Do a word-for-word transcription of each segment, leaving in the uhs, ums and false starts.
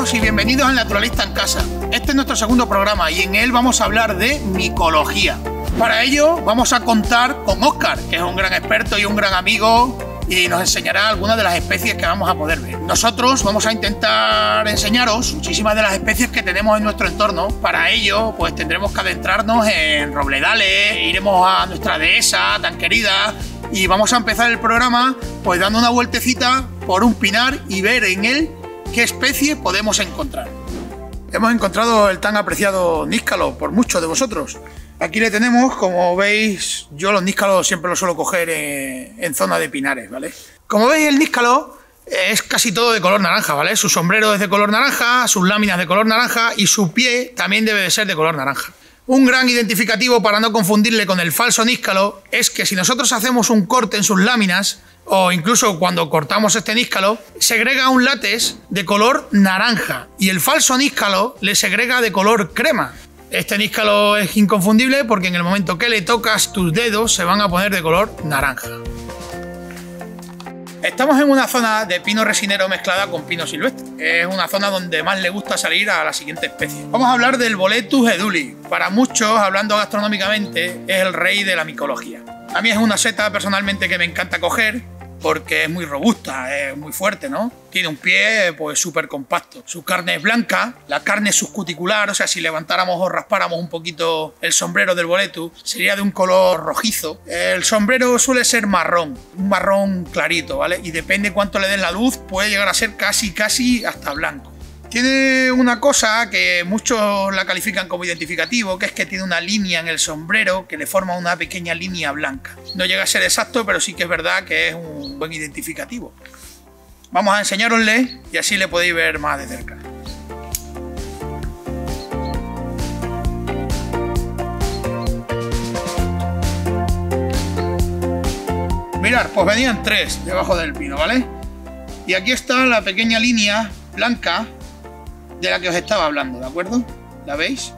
todos y bienvenidos al Naturalista en Casa. Este es nuestro segundo programa y en él vamos a hablar de micología. Para ello vamos a contar con Óscar, que es un gran experto y un gran amigo y nos enseñará algunas de las especies que vamos a poder ver. Nosotros vamos a intentar enseñaros muchísimas de las especies que tenemos en nuestro entorno. Para ello pues tendremos que adentrarnos en robledales, iremos a nuestra dehesa tan querida y vamos a empezar el programa pues dando una vueltecita por un pinar y ver en él qué especie podemos encontrar. Hemos encontrado el tan apreciado níscalo por muchos de vosotros. Aquí le tenemos, como veis, yo los níscalos siempre los suelo coger en, en zona de pinares, ¿vale? Como veis, el níscalo es casi todo de color naranja, ¿vale? Su sombrero es de color naranja, sus láminas de color naranja y su pie también debe de ser de color naranja. Un gran identificativo para no confundirle con el falso níscalo es que si nosotros hacemos un corte en sus láminas, o incluso cuando cortamos este níscalo, segrega un látex de color naranja y el falso níscalo le segrega de color crema. Este níscalo es inconfundible porque en el momento que le tocas tus dedos se van a poner de color naranja. Estamos en una zona de pino resinero mezclada con pino silvestre. Es una zona donde más le gusta salir a la siguiente especie. Vamos a hablar del Boletus eduli. Para muchos, hablando gastronómicamente, es el rey de la micología. A mí es una seta personalmente que me encanta coger porque es muy robusta, es muy fuerte, ¿no? Tiene un pie pues súper compacto. Su carne es blanca, la carne es subcuticular, o sea, si levantáramos o raspáramos un poquito el sombrero del Boletus, sería de un color rojizo. El sombrero suele ser marrón, un marrón clarito, ¿vale? Y depende cuánto le den la luz, puede llegar a ser casi, casi hasta blanco. Tiene una cosa que muchos la califican como identificativo, que es que tiene una línea en el sombrero que le forma una pequeña línea blanca. No llega a ser exacto, pero sí que es verdad que es un buen identificativo. Vamos a enseñárosle y así le podéis ver más de cerca. Mirad, pues venían tres debajo del pino, ¿vale? Y aquí está la pequeña línea blanca de la que os estaba hablando, ¿de acuerdo? ¿La veis?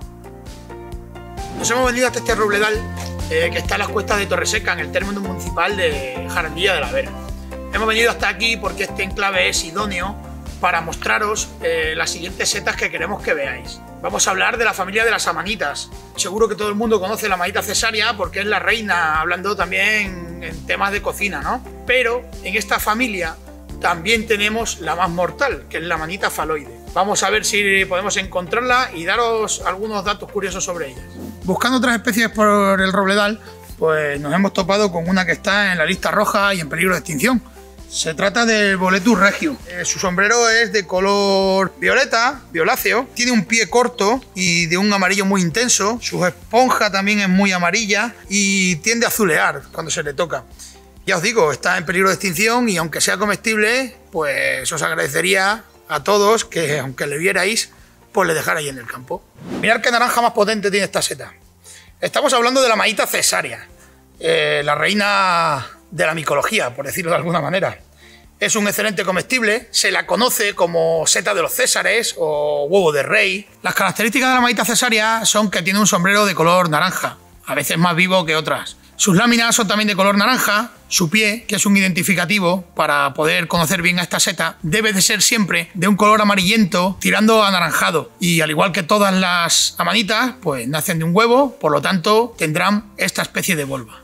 Nos hemos venido hasta este robledal eh, que está en las cuestas de Torreseca, en el término municipal de Jarandilla de la Vera. Hemos venido hasta aquí porque este enclave es idóneo para mostraros eh, las siguientes setas que queremos que veáis. Vamos a hablar de la familia de las amanitas. Seguro que todo el mundo conoce la amanita cesárea porque es la reina, hablando también en temas de cocina, ¿no? Pero en esta familia también tenemos la más mortal, que es la amanita faloide. Vamos a ver si podemos encontrarla y daros algunos datos curiosos sobre ella. Buscando otras especies por el robledal, pues nos hemos topado con una que está en la lista roja y en peligro de extinción. Se trata del Boletus regio. Eh, su sombrero es de color violeta, violáceo, tiene un pie corto y de un amarillo muy intenso, su esponja también es muy amarilla y tiende a azulear cuando se le toca. Ya os digo, está en peligro de extinción y aunque sea comestible, pues os agradecería a todos que aunque le vierais, pues le dejarais en el campo. Mirad qué naranja más potente tiene esta seta. Estamos hablando de la amanita cesárea, eh, la reina de la micología, por decirlo de alguna manera. Es un excelente comestible, se la conoce como seta de los Césares o huevo de rey. Las características de la amanita cesárea son que tiene un sombrero de color naranja, a veces más vivo que otras. Sus láminas son también de color naranja, su pie, que es un identificativo para poder conocer bien a esta seta, debe de ser siempre de un color amarillento tirando a anaranjado. Y al igual que todas las amanitas, pues nacen de un huevo, por lo tanto tendrán esta especie de volva.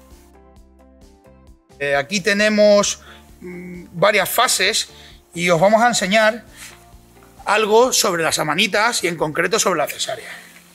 Eh, aquí tenemos mmm, varias fases y os vamos a enseñar algo sobre las amanitas y en concreto sobre la cesárea.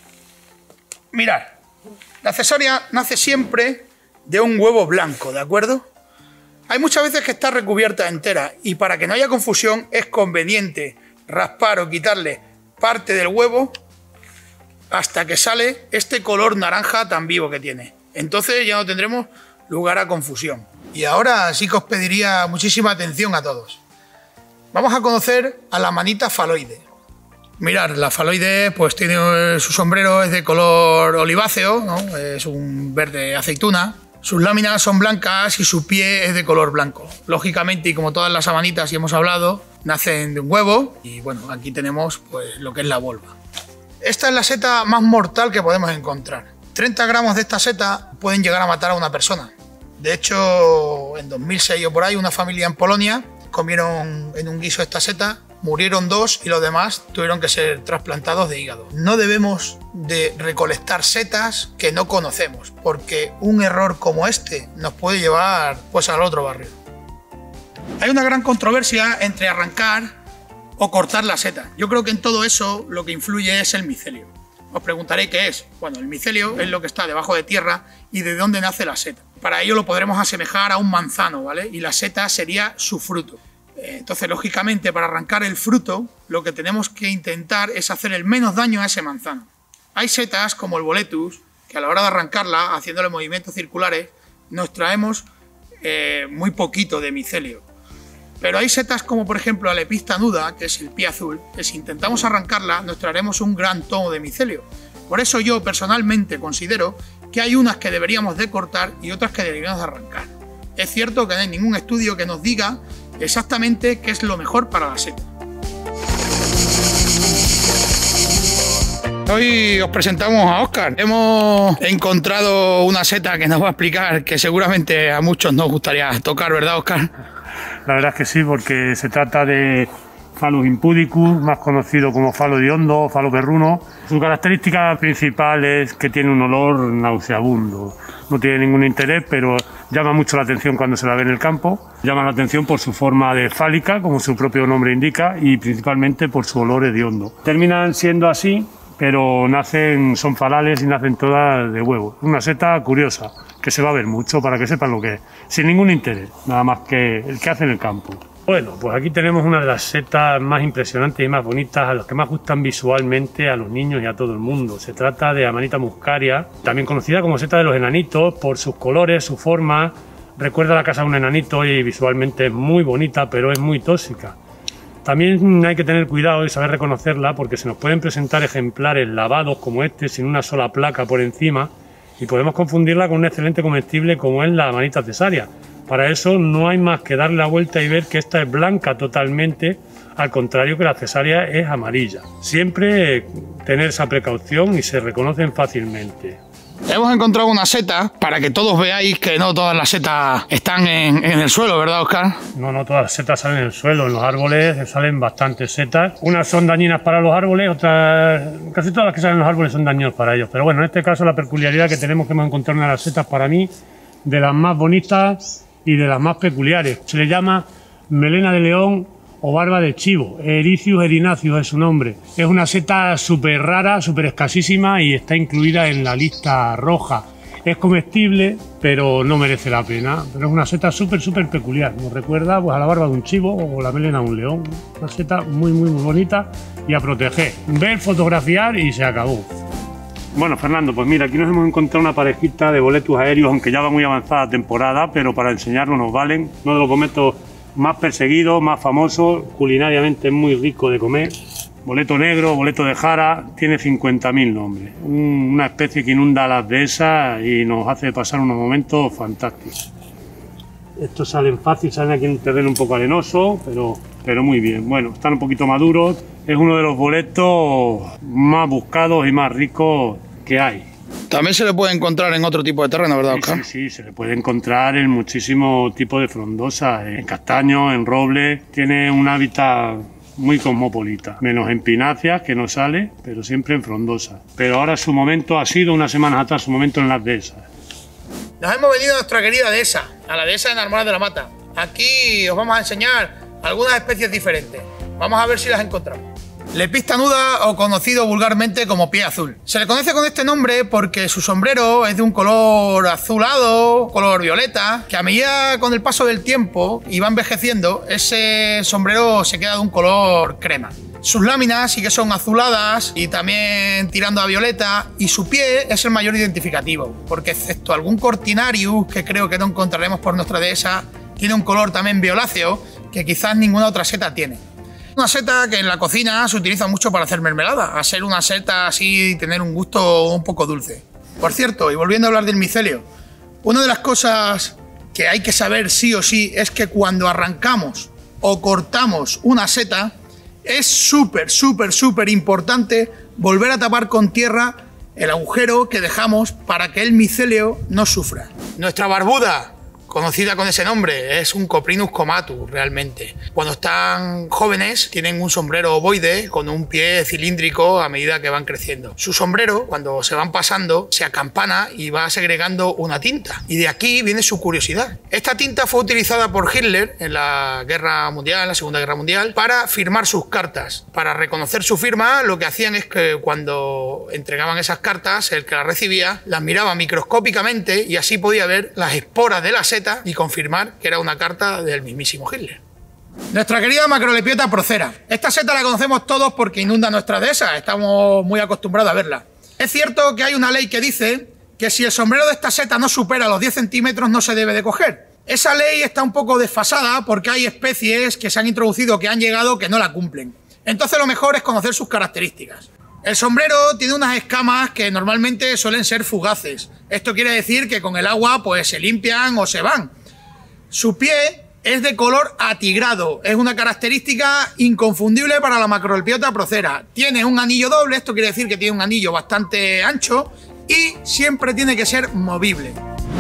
Mirad, la cesárea nace siempre de un huevo blanco, ¿de acuerdo? Hay muchas veces que está recubierta entera y para que no haya confusión es conveniente raspar o quitarle parte del huevo hasta que sale este color naranja tan vivo que tiene. Entonces ya no tendremos lugar a confusión. Y ahora sí que os pediría muchísima atención a todos. Vamos a conocer a la amanita faloide. Mirad, la faloide pues tiene su sombrero es de color oliváceo, ¿no? Es un verde aceituna. Sus láminas son blancas y su pie es de color blanco. Lógicamente, y como todas las amanitas y hemos hablado, nacen de un huevo y bueno, aquí tenemos pues lo que es la volva. Esta es la seta más mortal que podemos encontrar. treinta gramos de esta seta pueden llegar a matar a una persona. De hecho, en dos mil seis o por ahí, una familia en Polonia comieron en un guiso esta seta murieron dos y los demás tuvieron que ser trasplantados de hígado. No debemos de recolectar setas que no conocemos, porque un error como este nos puede llevar pues al otro barrio. Hay una gran controversia entre arrancar o cortar la seta. Yo creo que en todo eso lo que influye es el micelio. Os preguntaré qué es. Bueno, el micelio es lo que está debajo de tierra y de dónde nace la seta. Para ello lo podremos asemejar a un manzano, ¿vale? Y la seta sería su fruto. Entonces, lógicamente, para arrancar el fruto, lo que tenemos que intentar es hacer el menos daño a ese manzano. Hay setas como el boletus, que a la hora de arrancarla, haciéndole movimientos circulares, nos traemos eh, muy poquito de micelio. Pero hay setas como, por ejemplo, la lepista nuda, que es el pie azul, que si intentamos arrancarla, nos traeremos un gran tono de micelio. Por eso yo, personalmente, considero que hay unas que deberíamos de cortar y otras que deberíamos de arrancar. Es cierto que no hay ningún estudio que nos diga exactamente qué es lo mejor para la seta. Hoy os presentamos a Óscar. Hemos encontrado una seta que nos va a explicar que seguramente a muchos nos gustaría tocar, ¿verdad, Óscar? La verdad es que sí, porque se trata de Phallus impudicus, más conocido como falo hediondo o falo perruno. Su característica principal es que tiene un olor nauseabundo. No tiene ningún interés, pero llama mucho la atención cuando se la ve en el campo. Llama la atención por su forma de fálica, como su propio nombre indica, y principalmente por su olor hediondo. Terminan siendo así, pero nacen, son falales y nacen todas de huevo. Una seta curiosa, que se va a ver mucho para que sepan lo que es, sin ningún interés, nada más que el que hace en el campo. Bueno, pues aquí tenemos una de las setas más impresionantes y más bonitas, a los que más gustan visualmente a los niños y a todo el mundo. Se trata de Amanita muscaria, también conocida como seta de los enanitos por sus colores, su forma. Recuerda la casa de un enanito y visualmente es muy bonita, pero es muy tóxica. También hay que tener cuidado y saber reconocerla, porque se nos pueden presentar ejemplares lavados como este, sin una sola placa por encima, y podemos confundirla con un excelente comestible como es la Amanita cesárea. Para eso no hay más que darle la vuelta y ver que esta es blanca totalmente, al contrario que la cesárea es amarilla. Siempre tener esa precaución y se reconocen fácilmente. Hemos encontrado una seta para que todos veáis que no todas las setas están en, en el suelo, ¿verdad, Óscar? No, no todas las setas salen en el suelo. En los árboles salen bastantes setas. Unas son dañinas para los árboles, otras... casi todas las que salen en los árboles son dañinas para ellos. Pero bueno, en este caso la peculiaridad que tenemos que hemos encontrado una de las setas, para mí, de las más bonitas y de las más peculiares. Se le llama melena de león o barba de chivo. Ericius erinaceus es su nombre. Es una seta súper rara, súper escasísima y está incluida en la lista roja. Es comestible, pero no merece la pena. Pero es una seta súper, súper peculiar. Nos recuerda pues, a la barba de un chivo o la melena de un león. Una seta muy, muy, muy bonita y a proteger. Ver, fotografiar y se acabó. Bueno, Fernando, pues mira, aquí nos hemos encontrado una parejita de boletus aéreos, aunque ya va muy avanzada la temporada, pero para enseñarnos nos valen. Uno de los boletos más perseguidos, más famosos, culinariamente es muy rico de comer. Boleto negro, boleto de jara, tiene cincuenta mil nombres. Un, una especie que inunda las dehesas y nos hace pasar unos momentos fantásticos. Estos salen fácil, salen aquí en un terreno un poco arenoso, pero, pero muy bien. Bueno, están un poquito maduros. Es uno de los boletos más buscados y más ricos que hay. También se le puede encontrar en otro tipo de terreno, ¿verdad, Óscar? Sí, sí, sí, se le puede encontrar en muchísimos tipos de frondosas, en castaños, en robles. Tiene un hábitat muy cosmopolita, menos en pináceas, que no sale, pero siempre en frondosas. Pero ahora su momento ha sido, unas semanas atrás, su momento en las dehesas. Nos hemos venido a nuestra querida dehesa, a la dehesa de Narmonas de la Mata. Aquí os vamos a enseñar algunas especies diferentes. Vamos a ver si las encontramos. Lepista nuda, o conocido vulgarmente como pie azul. Se le conoce con este nombre porque su sombrero es de un color azulado, color violeta, que a medida con el paso del tiempo y va envejeciendo, ese sombrero se queda de un color crema. Sus láminas sí que son azuladas y también tirando a violeta, y su pie es el mayor identificativo, porque excepto algún Cortinarius, que creo que no encontraremos por nuestra dehesa, tiene un color también violáceo que quizás ninguna otra seta tiene. Una seta que en la cocina se utiliza mucho para hacer mermelada, a ser una seta así y tener un gusto un poco dulce. Por cierto, y volviendo a hablar del micelio, una de las cosas que hay que saber sí o sí es que cuando arrancamos o cortamos una seta, es súper, súper, súper importante volver a tapar con tierra el agujero que dejamos para que el micelio no sufra. Nuestra barbuda conocida con ese nombre, es un Coprinus comatus realmente. Cuando están jóvenes tienen un sombrero ovoide con un pie cilíndrico a medida que van creciendo. Su sombrero, cuando se van pasando, se acampana y va segregando una tinta. Y de aquí viene su curiosidad. Esta tinta fue utilizada por Hitler en la Guerra Mundial, en la Segunda Guerra Mundial, para firmar sus cartas. Para reconocer su firma, lo que hacían es que cuando entregaban esas cartas, el que las recibía las miraba microscópicamente y así podía ver las esporas de la seta y confirmar que era una carta del mismísimo Hitler. Nuestra querida Macrolepiota procera. Esta seta la conocemos todos porque inunda nuestras dehesas, estamos muy acostumbrados a verla. Es cierto que hay una ley que dice que si el sombrero de esta seta no supera los diez centímetros no se debe de coger. Esa ley está un poco desfasada porque hay especies que se han introducido, que han llegado, que no la cumplen. Entonces lo mejor es conocer sus características. El sombrero tiene unas escamas que normalmente suelen ser fugaces. Esto quiere decir que con el agua pues se limpian o se van. Su pie es de color atigrado. Es una característica inconfundible para la Macrolepiota procera. Tiene un anillo doble, esto quiere decir que tiene un anillo bastante ancho y siempre tiene que ser movible.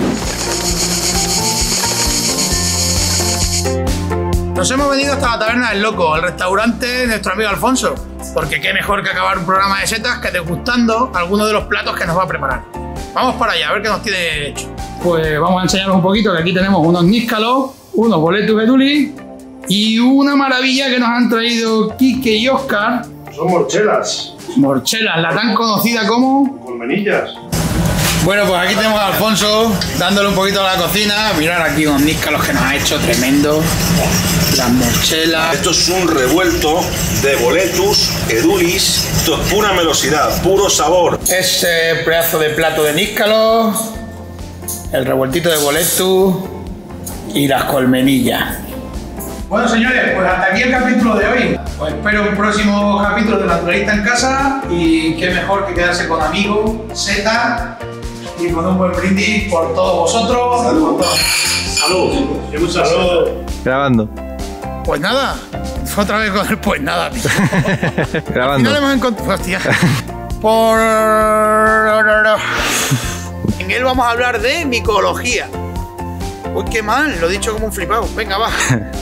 Nos hemos venido hasta la Taberna del Loco, el restaurante de nuestro amigo Alfonso, porque qué mejor que acabar un programa de setas que degustando algunos de los platos que nos va a preparar. Vamos para allá, a ver qué nos tiene hecho. Pues vamos a enseñaros un poquito, que aquí tenemos unos níscalos, unos boletus edulis y una maravilla que nos han traído Quique y Óscar. Son morchelas. Morchelas, la tan conocida como... Colmenillas. Bueno, pues aquí tenemos a Alfonso dándole un poquito a la cocina. Mirad aquí unos níscalos que nos ha hecho tremendo. Las morchelas. Esto es un revuelto de boletus, edulis. Esto es pura melosidad, puro sabor. Ese pedazo de plato de níscalos, el revueltito de boletus y las colmenillas. Bueno, señores, pues hasta aquí el capítulo de hoy. Os espero un próximo capítulo de Naturalista en Casa y qué mejor que quedarse con amigos, seta y con un buen brindis por todos vosotros. Salud. Salud. Salud. Grabando. Pues nada, otra vez con el pues nada, tío. Grabando. Al final hemos encontrado... Hostia. Por... En él vamos a hablar de micología. Uy, qué mal, lo he dicho como un flipado. Venga, va.